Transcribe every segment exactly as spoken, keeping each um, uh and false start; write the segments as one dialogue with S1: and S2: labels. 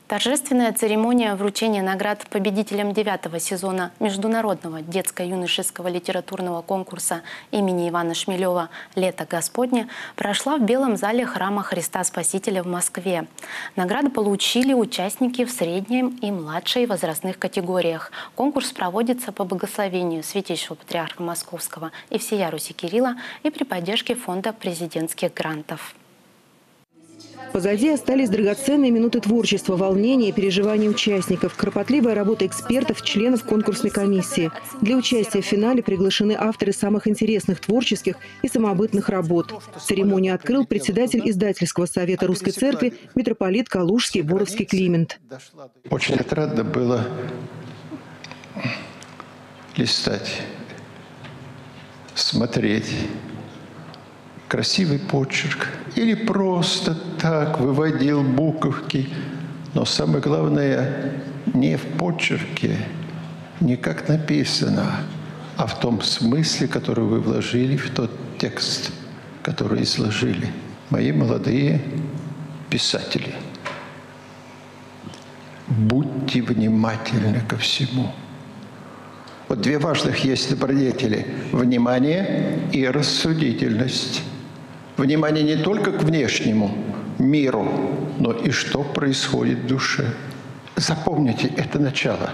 S1: Торжественная церемония вручения наград победителям девятого сезона Международного детско-юношеского литературного конкурса имени Ивана Шмелева «Лето Господне» прошла в Белом зале Храма Христа Спасителя в Москве. Награды получили участники в среднем и младшей возрастных категориях. Конкурс проводится по благословению Святейшего Патриарха Московского и всея Руси Кирилла и при поддержке Фонда президентских грантов.
S2: Позади остались драгоценные минуты творчества, волнения и переживания участников, кропотливая работа экспертов, членов конкурсной комиссии. Для участия в финале приглашены авторы самых интересных творческих и самобытных работ. Церемонию открыл председатель издательского совета Русской Церкви митрополит Калужский Боровский Климент.
S3: Очень отрадно было листать, смотреть. Красивый почерк или просто так выводил буковки. Но самое главное не в почерке, не как написано, а в том смысле, который вы вложили в тот текст, который изложили. Мои молодые писатели, будьте внимательны ко всему. Вот две важных есть добродетели – внимание и рассудительность. Внимание не только к внешнему миру, но и что происходит в душе. Запомните, это начало.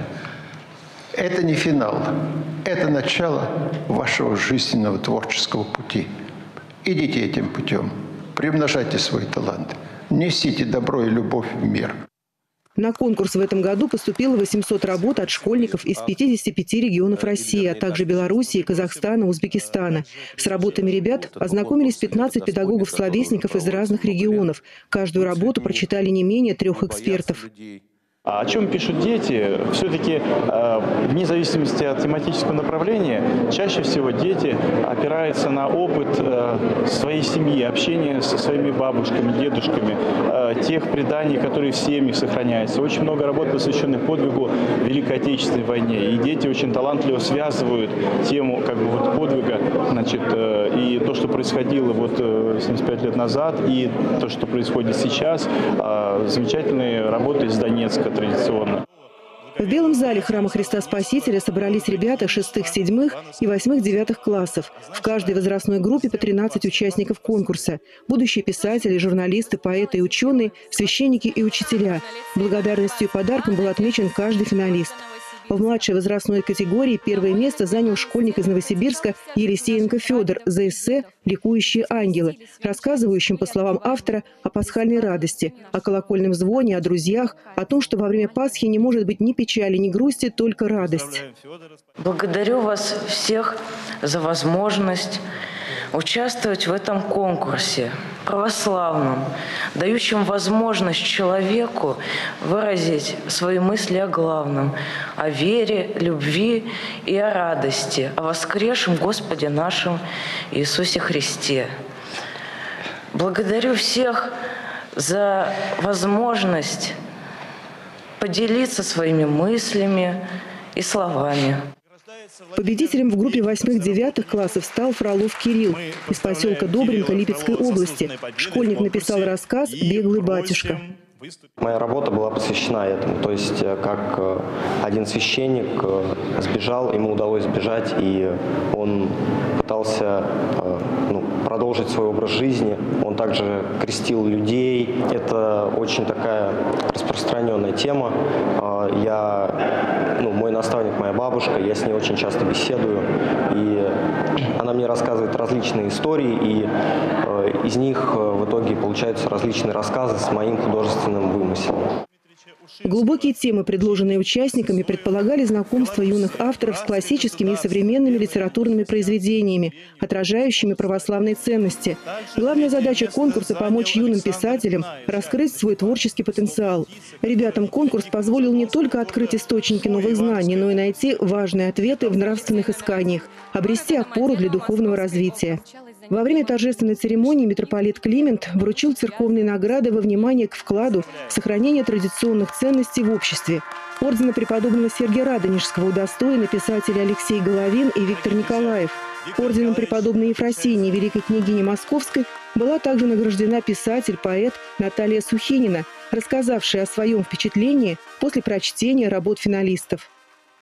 S3: Это не финал. Это начало вашего жизненного творческого пути. Идите этим путем. Примножайте свой талант. Несите добро и любовь в мир.
S2: На конкурс в этом году поступило восемьсот работ от школьников из пятидесяти пяти регионов России, а также Белоруссии, Казахстана, Узбекистана. С работами ребят ознакомились пятнадцать педагогов-словесников из разных регионов. Каждую работу прочитали не менее трех экспертов.
S4: О чем пишут дети? Все-таки, э, вне зависимости от тематического направления, чаще всего дети опираются на опыт э, своей семьи, общения со своими бабушками, дедушками, э, тех преданий, которые в семьях сохраняются. Очень много работ, посвященных подвигу Великой Отечественной войне. И дети очень талантливо связывают тему как бы, вот, подвига, значит, э, и то, что происходило вот, э, семьдесят пять лет назад, и то, что происходит сейчас. Э, замечательные работы из Донецка. Традиционно.
S2: В Белом зале Храма Христа Спасителя собрались ребята шестых, седьмых и восьмых, девятых классов. В каждой возрастной группе по тринадцать участников конкурса. Будущие писатели, журналисты, поэты и ученые, священники и учителя. Благодарностью и подарком был отмечен каждый финалист. В младшей возрастной категории первое место занял школьник из Новосибирска Елисеенко Федор за эссе «Ликующие ангелы», рассказывающим, по словам автора, о пасхальной радости, о колокольном звоне, о друзьях, о том, что во время Пасхи не может быть ни печали, ни грусти, только радость.
S5: Благодарю вас всех за возможность участвовать в этом конкурсе православном, дающем возможность человеку выразить свои мысли о главном, о вере, любви и о радости, о воскресшем Господе нашем Иисусе Христе. Благодарю всех за возможность поделиться своими мыслями и словами.
S2: Победителем в группе восьмых-девятых классов стал Фролов Кирилл из поселка Добринка Липецкой области. Школьник написал рассказ «Беглый батюшка».
S6: Моя работа была посвящена этому, то есть как один священник сбежал, ему удалось сбежать, и он пытался ну, продолжить свой образ жизни. Он также крестил людей. Это очень такая распространенная тема. Я, ну, мой наставник, моя бабушка, я с ней очень часто беседую, и она мне рассказывает различные истории, и из них в итоге получаются различные рассказы с моим художественным вымыслом.
S2: Глубокие темы, предложенные участниками, предполагали знакомство юных авторов с классическими и современными литературными произведениями, отражающими православные ценности. Главная задача конкурса – помочь юным писателям раскрыть свой творческий потенциал. Ребятам конкурс позволил не только открыть источники новых знаний, но и найти важные ответы в нравственных исканиях, обрести опору для духовного развития. Во время торжественной церемонии митрополит Климент вручил церковные награды во внимание к вкладу в сохранение традиционных ценностей в обществе. Ордена преподобного Сергия Радонежского удостоены писатели Алексей Головин и Виктор Николаев. Орденом преподобной Ефросинии, великой княгини Московской, Была также награждена писатель, поэт Наталья Сухинина, рассказавшая о своем впечатлении после прочтения работ финалистов.